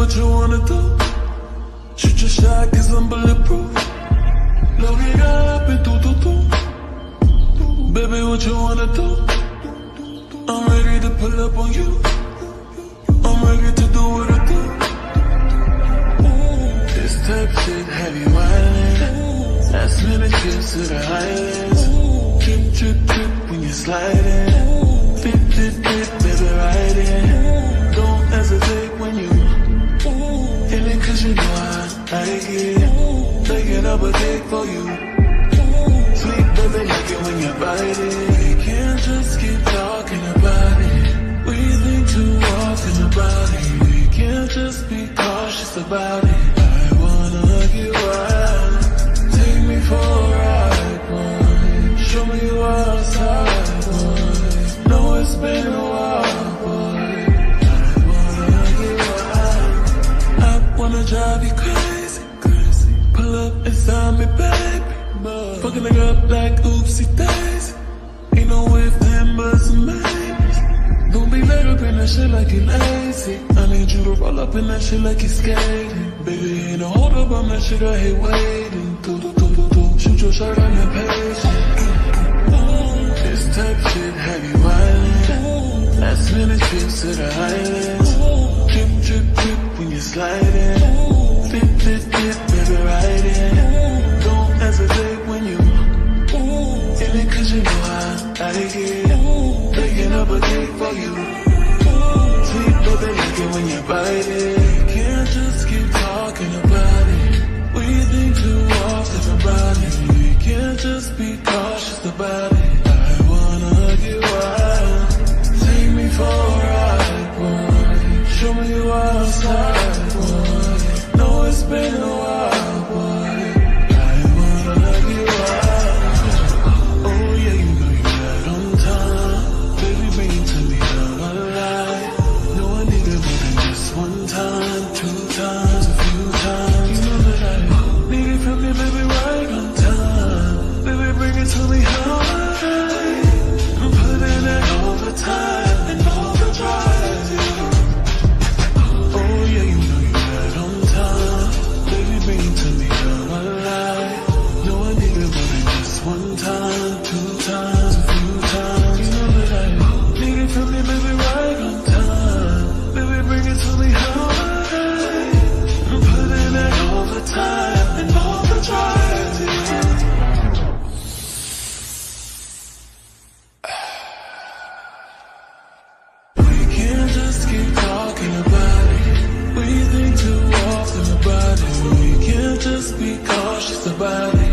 what you wanna do? Shoot your shot, cause I'm bulletproof. Load it up and do. Baby, what you wanna do? I'm ready to pull up on you. I'm ready to do what I do. This type shit have you wildin'. Last minute trips to the islands. Trip when you're sliding. Dip, baby, ride in. Don't hesitate when you in it, cause you know I like it. Taking up a dick for you. Sweet baby, like it when you bite it. We can't just keep talking about it. We think too often about it. We can't just be cautious about it. I wanna get wild. Take me for a ride, boy. Show me you outside, boy. Know it's been a while, boy. I wanna get wild. I wanna drive you crazy. Pull up inside me, baby. Fucking nigga up like oopsie daisy. Ain't no if, then, but some maybes. Don't be laid up in that shit like you lazy. I need you to roll up in that shit like you skating. Baby, ain't no hold up on that shit, I hate waiting. Do. Shoot your shot on that page. This type shit have you wildin'. Last minute trips to the islands. Trip when you're sliding. Dip, baby, ride in. Don't hesitate when you in it, cause you know I like it. Taking up a dick for you. Sweet baby, like it when you bite it. Can't just keep talking about it. We think too often about it. We can't just be cautious about it. I wanna get wild. Take me for a ride, boy. Show me you outside, boy. Know it's been a while, boy. I wanna get wild. Oh yeah, you know you right on time. Baby, bring it to me, I'm alive. No, I need it more than just one time, 2 times, a few times. You know that I need it from me, baby, right on time. Baby, bring it to me, how high. I'm putting it overtime and overdrive, yeah. Oh yeah, you know you right on time. Baby, bring it to me, I'm alive. No, I need it more than just one time, 2 times, a few times. You know that I need it from me, baby, right on time. Baby, bring it to me, how high. I'm putting it overtime and overdrive, yeah. We can't just keep talking about it. We think too often about it. We can't just be cautious about it.